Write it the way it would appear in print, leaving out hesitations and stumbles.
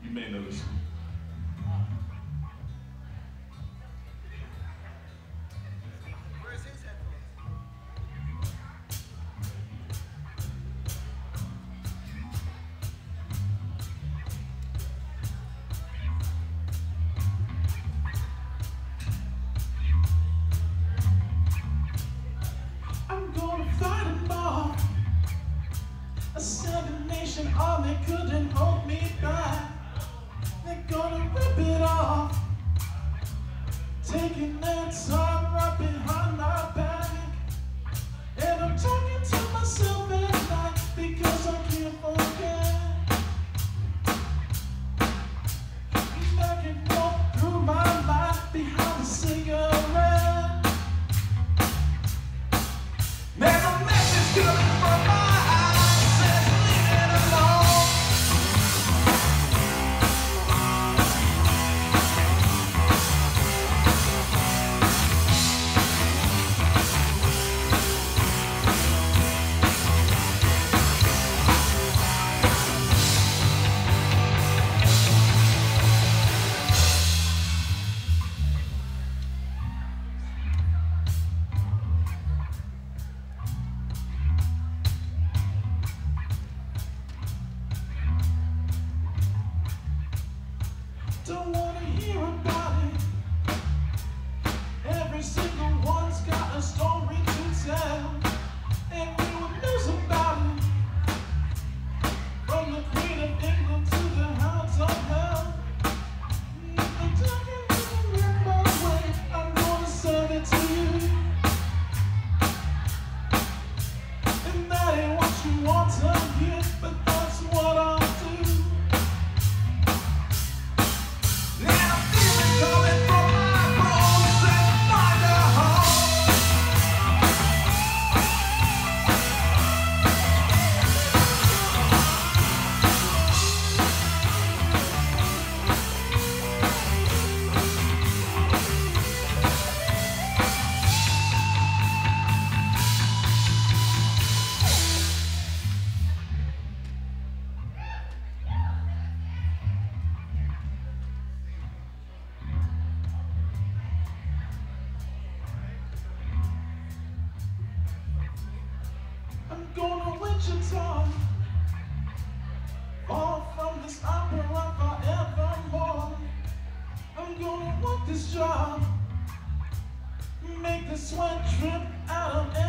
You may know this. Where's his headphones? I'm gonna fight them all. A Seven Nation army couldn't hold me back. They're gonna rip it off, taking their time right behind my back. And I'm talking to myself at night because I can't forget. I can walk through my mind behind a cigarette. There's a message coming from my eyes, says leave it alone. Don't wanna hear about it. Every single one's got a story to tell, and we will news about it. From the Queen of England to the hounds of hell. I'm talking in my way. I'm gonna serve it to you. And that ain't what you want to hear, but that's what I'll do. Coming from my bones and find a home. I'm gonna Wichita, far from this opera forevermore. I'm gonna work this job, make the sweat drip out of